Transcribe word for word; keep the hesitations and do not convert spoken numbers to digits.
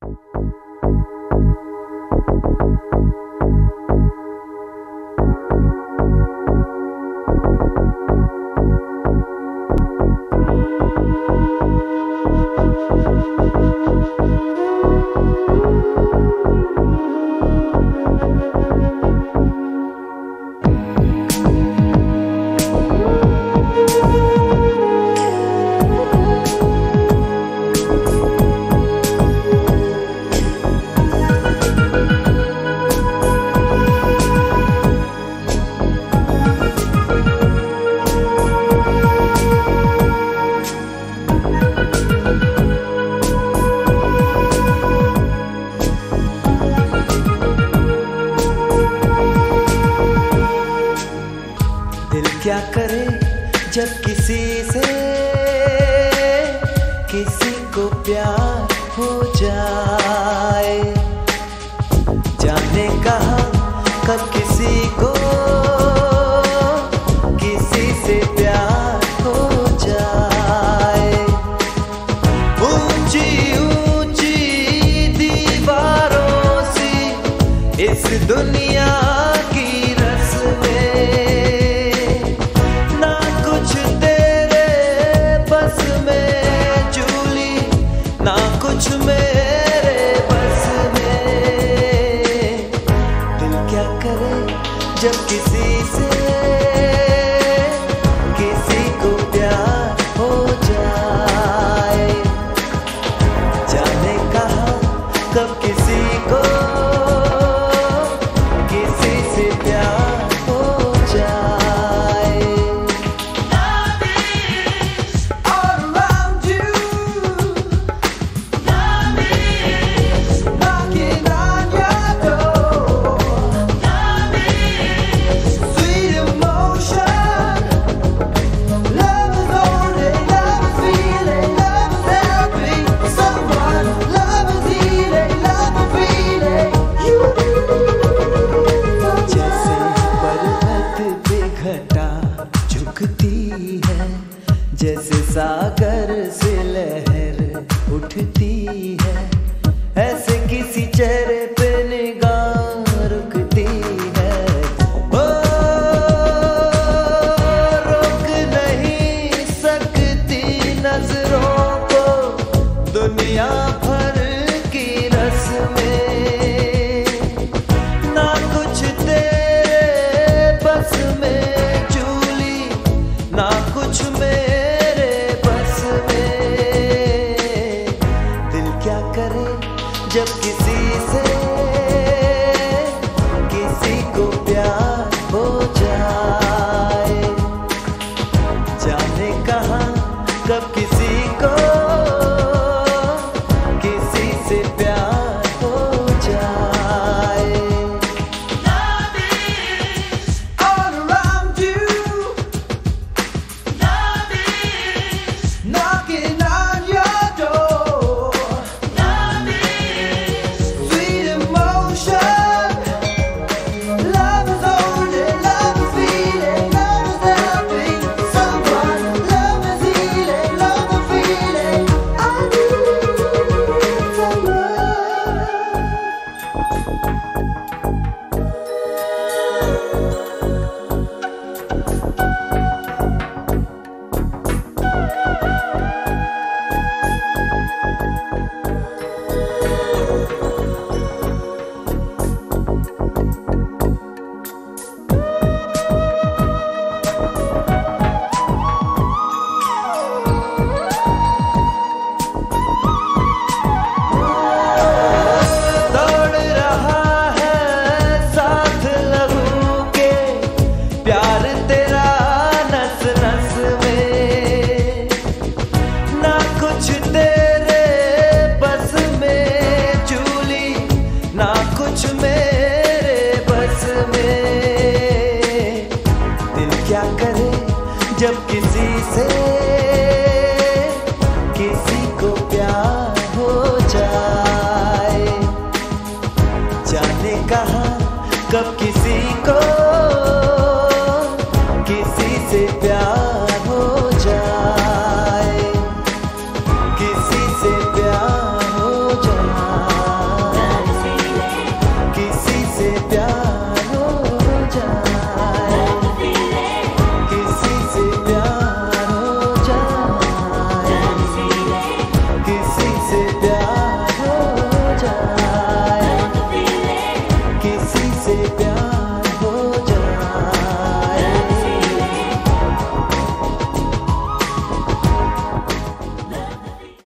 क्या करे जब किसी से किसी को प्यार हो जाए, जाने कहाँ कब किसी को किसी से प्यार हो जाए। ऊंची ऊंची दीवारों सी इस दुनिया की कुछ मेरे बस में। दिल क्या करे जब किसी से किसी को प्यार हो जाए, जाने कहाँ कब किसी को किसी से प्यार हो जाए। जैसे सागर से लहर उठती है, ऐसे किसी चेहरे पे निगाह रुकती है। ओ, रोक नहीं सकती नजरों को दुनिया भर की रस्में, ना कुछ तेरे बस में चूली, ना कुछ में जब किसी से किसी को प्यार हो जाए, जाने कहाँ कब किसी को किसी से प्यार हो जाए। Love is all around you. Love is knocking on your door. Love is sweet emotion. से प्यार